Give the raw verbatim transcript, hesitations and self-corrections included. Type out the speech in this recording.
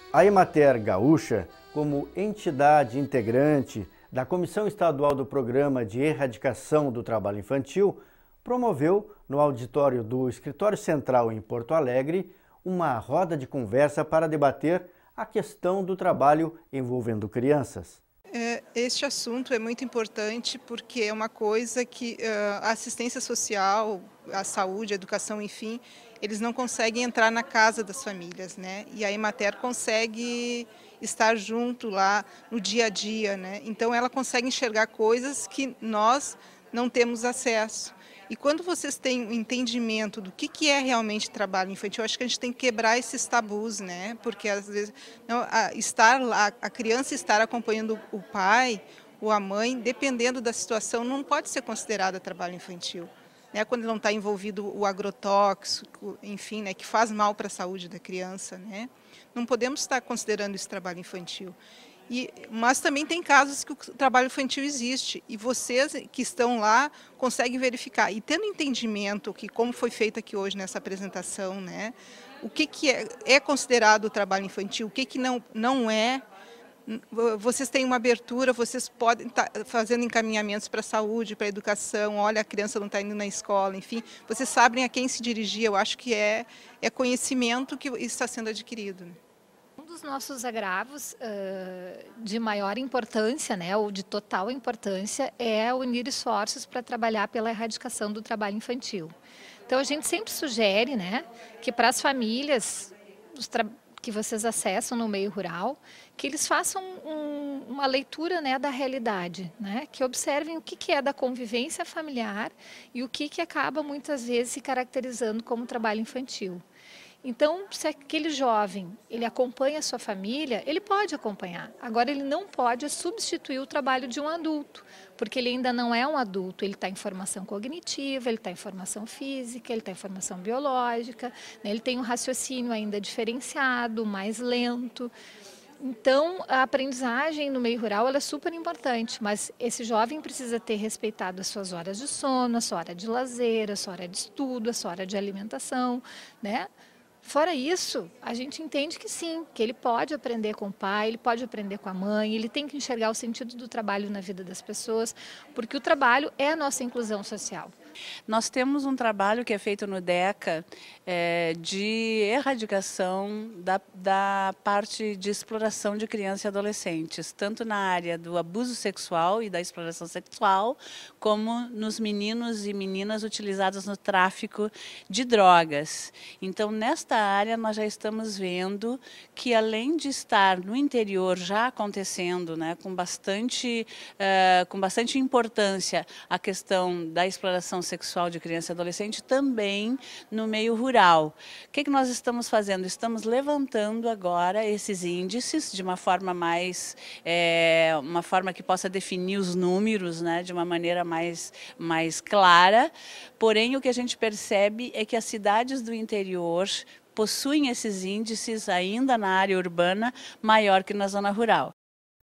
A Emater Gaúcha, como entidade integrante da Comissão Estadual do Programa de Erradicação do Trabalho Infantil, promoveu, no auditório do Escritório Central em Porto Alegre, uma roda de conversa para debater a questão do trabalho envolvendo crianças. Este assunto é muito importante porque é uma coisa que a assistência social, a saúde, a educação, enfim, eles não conseguem entrar na casa das famílias, né? E a Emater consegue estar junto lá no dia a dia, né? Então ela consegue enxergar coisas que nós não temos acesso. E quando vocês têm um entendimento do que, que é realmente trabalho infantil, eu acho que a gente tem que quebrar esses tabus, né? Porque às vezes não, a, estar lá, a criança estar acompanhando o pai ou a mãe, dependendo da situação, não pode ser considerada trabalho infantil. Né? Quando não está envolvido o agrotóxico, enfim, né? Que faz mal para a saúde da criança, né? Não podemos estar considerando isso trabalho infantil. E, mas também tem casos que o trabalho infantil existe e vocês que estão lá conseguem verificar. E tendo entendimento que, como foi feito aqui hoje nessa apresentação, né, o que, que é, é considerado trabalho infantil, o que, que não, não é, vocês têm uma abertura, vocês podem estar fazendo encaminhamentos para a saúde, para a educação, olha, a criança não está indo na escola, enfim, vocês sabem a quem se dirigir, eu acho que é, é conhecimento que está sendo adquirido. Né? Um dos nossos agravos uh, de maior importância, né, ou de total importância, é unir esforços para trabalhar pela erradicação do trabalho infantil. Então a gente sempre sugere, né, que para as famílias que vocês acessam no meio rural, que eles façam um, uma leitura, né, da realidade, né, que observem o que, que é da convivência familiar e o que, que acaba muitas vezes se caracterizando como trabalho infantil. Então, se aquele jovem ele acompanha a sua família, ele pode acompanhar. Agora, ele não pode substituir o trabalho de um adulto, porque ele ainda não é um adulto. Ele está em formação cognitiva, ele está em formação física, ele está em formação biológica, né? Ele tem um raciocínio ainda diferenciado, mais lento. Então, a aprendizagem no meio rural ela é super importante, mas esse jovem precisa ter respeitado as suas horas de sono, a sua hora de lazer, a sua hora de estudo, a sua hora de alimentação, né? Fora isso, a gente entende que sim, que ele pode aprender com o pai, ele pode aprender com a mãe, ele tem que enxergar o sentido do trabalho na vida das pessoas, porque o trabalho é a nossa inclusão social. Nós temos um trabalho que é feito no DECA é, de erradicação da, da parte de exploração de crianças e adolescentes, tanto na área do abuso sexual e da exploração sexual, como nos meninos e meninas utilizados no tráfico de drogas. Então, nesta área, nós já estamos vendo que, além de estar no interior já acontecendo, né, com bastante, uh, com bastante importância a questão da exploração sexual de criança e adolescente, também no meio rural. O que, que nós estamos fazendo? Estamos levantando agora esses índices de uma forma mais, é, uma forma que possa definir os números, né, de uma maneira mais, mais clara, porém o que a gente percebe é que as cidades do interior possuem esses índices ainda na área urbana maior que na zona rural.